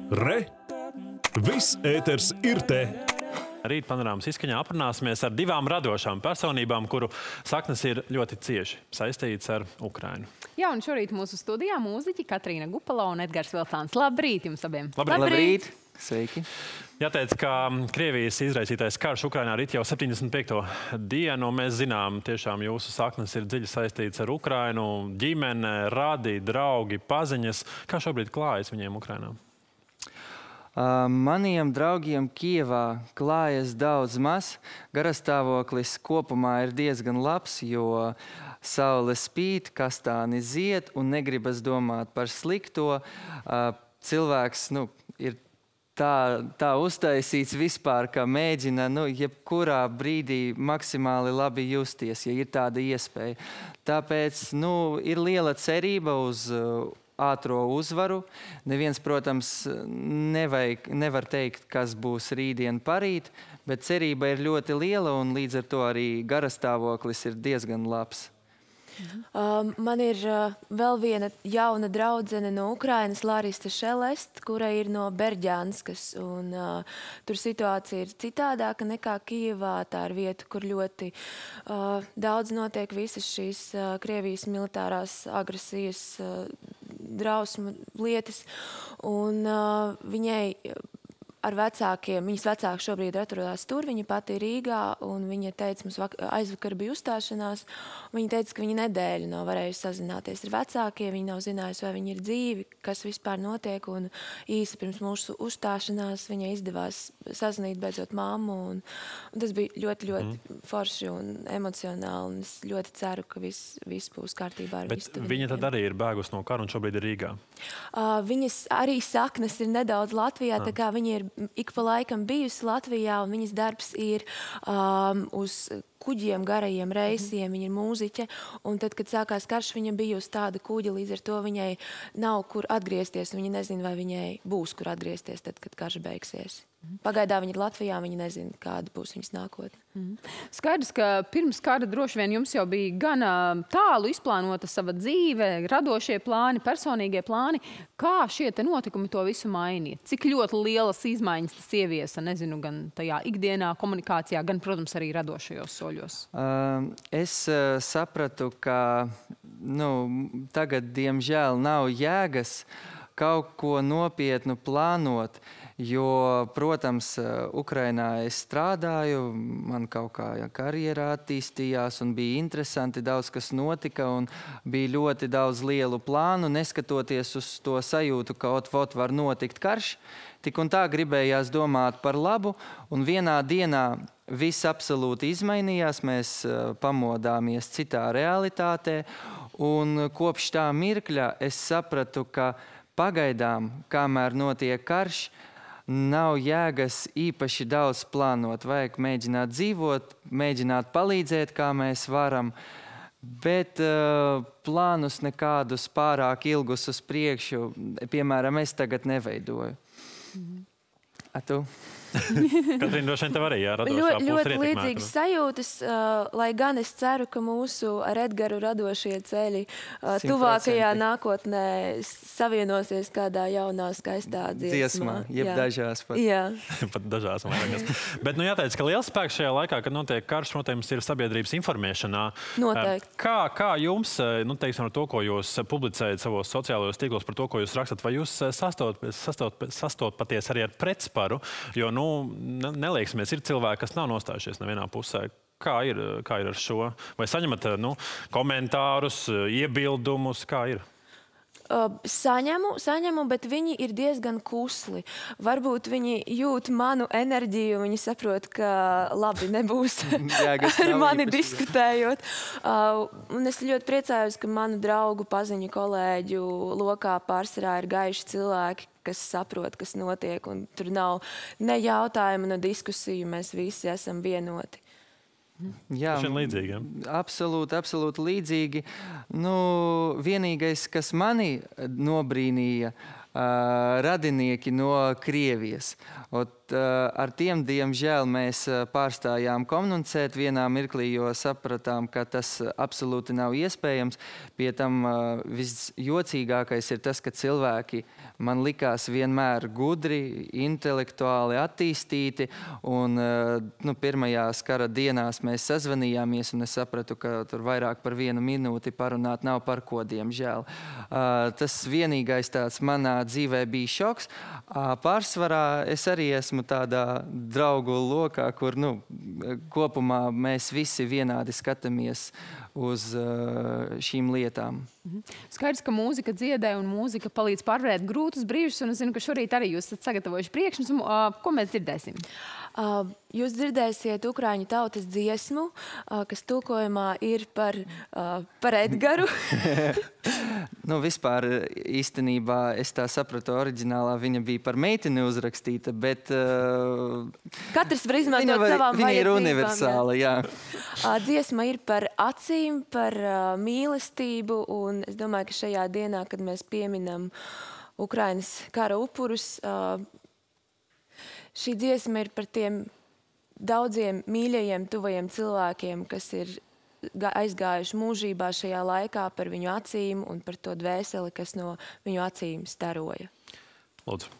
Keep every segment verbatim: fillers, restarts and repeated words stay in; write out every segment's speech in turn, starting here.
Re! Viss ēters ir te! Rīt panorāmas izskaņā aprunāsimies ar divām radošām personībām, kuru saknes ir ļoti cieši saistītas ar Ukrainu. Jā, un šorīt mūsu studijā mūziķi Katrīna Gupala un Edgars Veltāns. Labrīt jums abiem! Labrīt! Labrīt! Sveiki! Jāteic, ka Krievijas izraisītais karš Ukrainā rit jau septiņdesmit piekto dienu. Mēs zinām, tiešām jūsu saknes ir dziļi saistītas ar Ukrainu, ģimene, radi, draugi, paziņas. Kā šobrīd klājas viņiem Ukrainā? Uh, maniem draugiem Kijevā klājas daudz maz. Garastāvoklis kopumā ir diezgan labs, jo saule spīd, kastāni zied un negribas domāt par slikto. Uh, cilvēks nu, ir tā, tā uztaisīts vispār, ka mēģina nu, jebkurā brīdī maksimāli labi justies, ja ir tāda iespēja. Tāpēc nu, ir liela cerība uz uh, ātro uzvaru. Neviens, protams, nevajag, nevar teikt, kas būs rītdien parīt, bet cerība ir ļoti liela un līdz ar to arī garastāvoklis ir diezgan labs. Uh, man ir uh, vēl viena jauna draudzene no Ukrainas, Larisa Šelest, kura ir no Berģānskas. Un, uh, tur situācija ir citādāka nekā Kijevā. Tā ir vieta, kur ļoti uh, daudz notiek visas šīs uh, Krievijas militārās agresijas uh, drausmu lietas. Un uh, viņai ar vecākiem, viņas vecāki šobrīd atrodas tur, viņa pati ir Rīgā, un viņa teica, mums aizvakar bija uzstāšanās, viņa teica, ka viņa nedēļu nav varējusi sazināties ar vecākiem, viņa nav zinājusi, vai viņi ir dzīvi, kas vispār notiek, un īsi pirms mūsu uzstāšanās viņai izdevās sazinīt beidzot mammu, un, un tas bija ļoti, ļoti mm. forši un emocionāli, un es ļoti ceru, ka viss, viss būs kārtībā ar Bet visu. Viņa tad arī ir bēgus no kara un šobrīd ir Rīgā? Uh, viņas arī saknes ir nedaudz Latvijā, ah. tā kā viņa ir ik pa laikam bijusi Latvijā, un viņas darbs ir um, uz kuģiem, garajiem reisiem, mm. viņa ir mūziķe, un tad, kad sākās karš, viņa bija uz tāda kuģa, līdz ar to viņai nav kur atgriezties, un viņa nezina, vai viņai būs kur atgriezties, tad, kad karš beigsies. Mm. Pagaidā viņa ir Latvijā, viņa nezina, kāda būs viņas nākotne. Mm. Skaidrs, ka pirms kara droši vien jums jau bija gan tālu izplānota sava dzīve, radošie plāni, personīgie plāni. Kā šie te notikumi to visu mainīja? Cik ļoti lielas izmaiņas tas ieviesa, nezinu, gan tajā ikdienā, komunikācijā, gan, protams, arī radošajos soļos? Uh, es uh, sapratu, ka nu, tagad, diemžēl, nav jēgas kaut ko nopietnu plānot, jo, protams, Ukrainā es strādāju, man kaut kā karjerā attīstījās un bija interesanti, daudz kas notika un bija ļoti daudz lielu plānu, neskatoties uz to sajūtu, ka ot-vot var notikt karš. Tik un tā gribējās domāt par labu, un vienā dienā viss absolūti izmainījās, mēs pamodāmies citā realitātē, un kopš tā mirkļa es sapratu, ka pagaidām, kamēr notiek karš, nav jēgas īpaši daudz plānot. Vajag mēģināt dzīvot, mēģināt palīdzēt, kā mēs varam, bet uh, plānus nekādus pārāk ilgus uz priekšu, piemēram, es tagad neveidoju. Mm-hmm. A tu? Katrīna, droši vien tev arī jāradošā Ļo, ļoti līdzīgas sajūtas, uh, lai gan es ceru, ka mūsu ar Edgaru radošie ceļi uh, tuvākajā nākotnē savienosies kādā jaunā, skaistā dziesmā. Dziesmā, jeb jā. dažās pat. Jā. pat dažās vairākas. Bet, nu, jāteic, ka liels spēks šajā laikā, kad notiek karš, noteikti ir sabiedrības informēšanā. Noteikti. Kā, kā jums, nu, teiksim, ar to, ko jūs publicējat savos sociālajos tīklos, par to, ko jūs rakstat, vai jūs sastopaties arī ar pretsparu, jo, nu, nelieksimies, ir cilvēki, kas nav nostājušies nevienā pusē. Kā ir, kā ir ar šo? Vai saņemat nu, komentārus, iebildumus? Kā ir? Uh, saņemu, saņemu, bet viņi ir diezgan kusli. Varbūt viņi jūt manu enerģiju, viņi saprot, ka labi nebūs Jā, ar mani diskutējot. Uh, un es ļoti priecājos, ka manu draugu, paziņu, kolēģu lokā pārsvarā ir gaiši cilvēki, kas saprot, kas notiek, un tur nav ne jautājumu, ne diskusiju, mēs visi esam vienoti. Jā, līdzīgi, ja? absolūti, absolūti līdzīgi. Nu, vienīgais, kas mani nobrīnīja, uh, radinieki no Krievijas. Ot, ar tiem, diemžēl, mēs pārstājām komunicēt vienā mirklī, jo sapratām, ka tas absolūti nav iespējams. Pie tam visjocīgākais ir tas, ka cilvēki man likās vienmēr gudri, intelektuāli attīstīti, un nu, pirmajās kara dienās mēs sazvanījāmies, un es sapratu, ka tur vairāk par vienu minūti parunāt nav par ko, diemžēl. Tas vienīgais tāds manā dzīvē bija šoks. Pārsvarā es arī esmu tādā draugu lokā, kur nu, kopumā mēs visi vienādi skatāmies uz šīm lietām. Skaidrs, ka mūzika dziedē un mūzika palīdz pārvarēt grūtus brīžus, un es zinu, ka šorīt arī jūs esat sagatavojuši priekšnesumu. Ko mēs dzirdēsim? Uh, jūs dzirdēsiet ukraiņu tautas dziesmu, uh, kas tulkojumā ir par, uh, par Edgaru. Nu, vispār īstenībā es tā sapratu, oriģinālā viņa bija par meiteni uzrakstīta, bet... Uh, Katrs var izmantot var, savām viņa vajadzībām. Viņa ir universāla, jā. jā. Dziesma ir par acīm, par uh, mīlestību, un es domāju, ka šajā dienā, kad mēs pieminam Ukrainas kara upurus, uh, šī dziesma ir par tiem daudziem mīļajiem, tuvajiem cilvēkiem, kas ir aizgājuši mūžībā šajā laikā, par viņu acīm un par to dvēseli, kas no viņu acīm staroja. Lūdzu.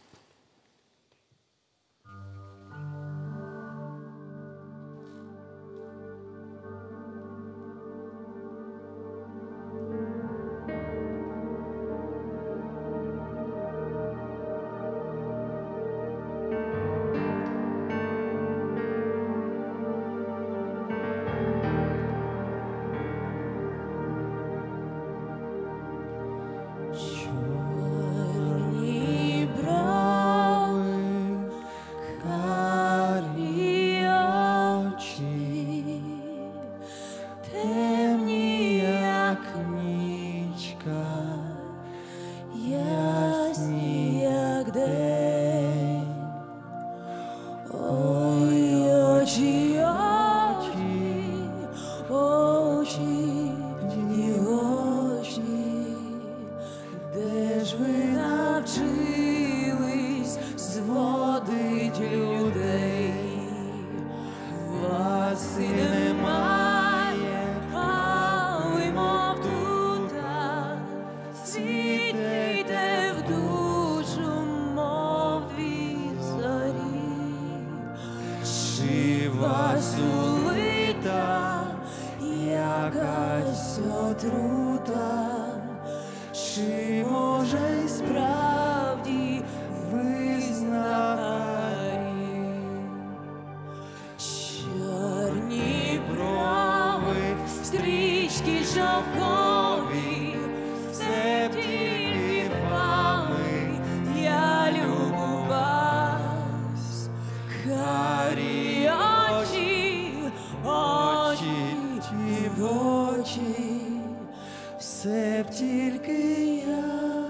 Все б тільки я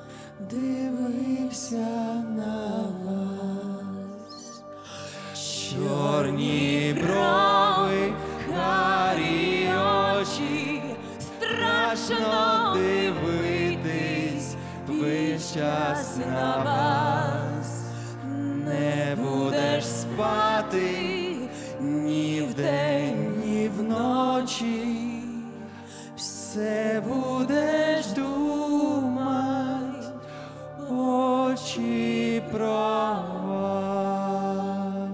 дивився на вас. Чорні брови, карі очі, страшно дивитись весь час на вас. Не будеш спати ні вдень, ні вночі. Все будеш думать, очі про вас.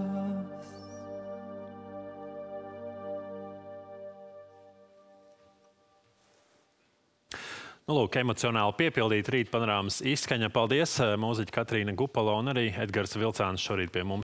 Nu, lūk, emocionāli piepildīt rīt panorāmas izskaņa. Paldies, mūziķa Katrīna Gupala un arī Edgars Vilcāns šorīt pie mums.